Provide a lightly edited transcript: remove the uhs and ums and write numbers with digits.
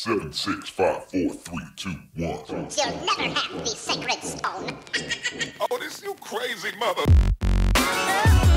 7, 6, 5, 4, 3, 2, 1. You'll never have the sacred stone. Oh, this you crazy mother.